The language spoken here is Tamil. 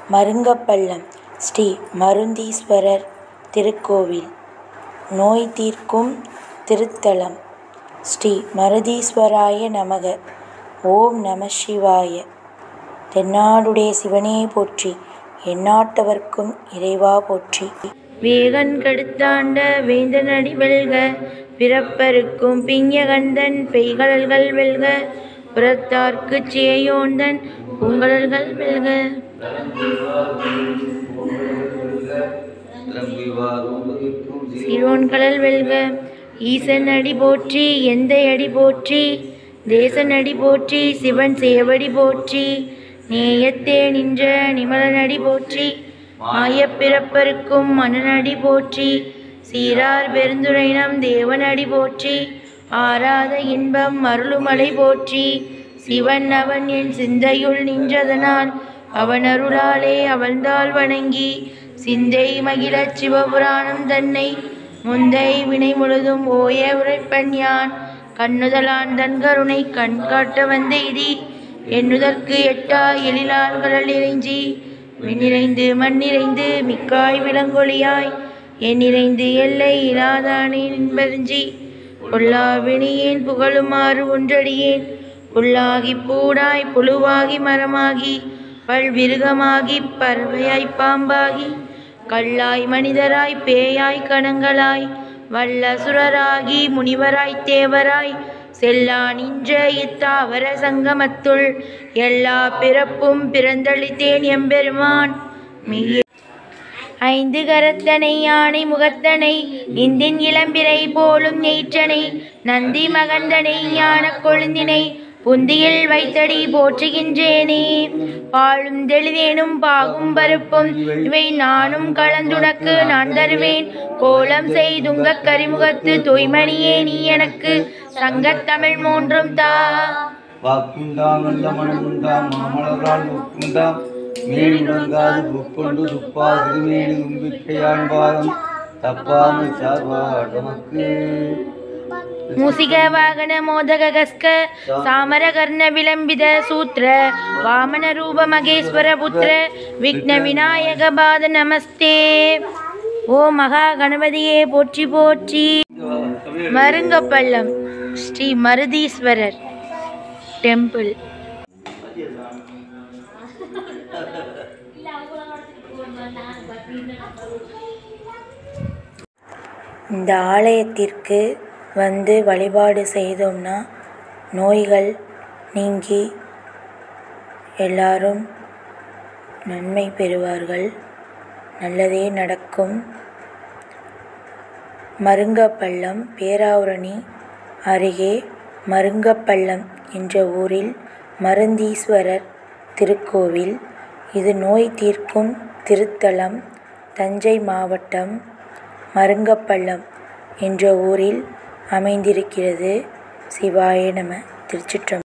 மருங்கப்பள்ளம் ஸ்ரீ மருந்தீஸ்வரர் திருக்கோவில். நோய் தீர்க்கும் திருத்தலம். ஸ்ரீ மருதீஸ்வராய நமக. ஓம் நம சிவாய. தென்னாடுடைய சிவனே போற்றி, எந்நாட்டவர்க்கும் இறைவா போற்றி. வேகன் கடுத்தாண்ட வேந்தனடி வெல்க, பிறப்பருக்கும் பிஞகந்தன் பெய்கடல்கள் வெல்க, புறத்தார்க்குச் சேயோந்தன் பூங்கடல்கள் வெல்க. சிரோன்கடல் வெல்க. ஈசன் அடி போற்றி, எந்தை அடி போற்றி, தேசன் அடி போற்றி, சிவன் சேவடி போற்றி, நேயத்தே நின்ற நிமலனடி போற்றி, மாயப் பிறப்பருக்கும் மன்னனடி போற்றி, சீரார் பெருந்துரைநம் தேவனடி போற்றி, ஆராத இன்பம் அருளுமலை போற்றி, சிவன் அவன் என் சிந்தையுள் நின்றதனால் அவன் அருளாலே அவள்தாள் வணங்கி, சிந்தை மகிழச் சிவபுராணம் தன்னை முந்தை வினை முழுதும் ஓய உரைப்பன் யான், கண்ணுதலான் தன் கருணை கண் காட்ட வந்தெய்தி, எண்ணுதற்கு எட்டா எழிலால் கடல் இறைஞ்சி, விண்ணிறைந்து மண்ணிறைந்து மிக்காய் விளங்கொழியாய், எண்ணிறைந்து எல்லை இலாதானே நின்பெருஞ்சி, பொல்லா வினியேன் புகழுமாறு ஒன்றடியேன், புல்லாகி பூடாய் புழுவாகி மரமாகி பல்விருகமாகி பறவையாய் பாம்பாகி, கல்லாய் மனிதராய் பேயாய் கணங்களாய் வல்லசுரராகி முனிவராய் தேவராய், செல்லா நின்ற இத்தாவர சங்கமத்துள் எல்லா பிறப்பும் பிறந்தளித்தேன் எம்பெருமான். ஐந்து கரத்தனை யானை முகத்தனை இந்தின் இளம்பிறை போலும் எயிற்றனை, நந்தி மகந்தனை ஞான கொழுந்தினை புந்தியில் வைத்தடி போற்றுகின்றேனே. பாழும் தெளிவேனும் பாகும் பருப்பும் இவை நானும் கலந்துனக்கு நான் தருவேன், கோலம் செய்துங்க கரிமுகத்து தூய்மணியே நீ எனக்கு சங்கத் தமிழ் மூன்றும் தா. வாக்குண்டாம் நல்ல மனமுண்டாம் மாமலரால் ஒக்குண்டாம் மேலுணங்காது புக்கொண்டு துப்பா திருமேனி உம்பிக்கையான் பாதம் தப்பாமல் சார்வாட மக்கு. மூசிக வாகன மோதக கஸ்க சாமர கர்ண விளம்பித சூத்ர வாமன ரூப மகேஸ்வர புத்திர விக்ன விநாயக பாத நமஸ்தே. ஓ மகா கணபதியே போற்றி போற்றி. மருங்கப்பள்ளம் ஸ்ரீ மருதீஸ்வரர் டெம்பிள். இந்த ஆலயத்திற்கு வந்து வழிபாடு செய்தோம்னா நோய்கள் நீங்கி எல்லாரும் நன்மை பெறுவார்கள், நல்லதே நடக்கும். மருங்கப்பள்ளம் பேராவூரணி அருகே மருங்கப்பள்ளம் என்ற ஊரில் மருந்தீஸ்வரர் திருக்கோவில். இது நோய் தீர்க்கும் திருத்தலம். தஞ்சை மாவட்டம் மருங்கப்பள்ளம் என்ற ஊரில் அமைந்திருக்கிறது. சிவாய நம. திருச்சிற்றம்பலம்.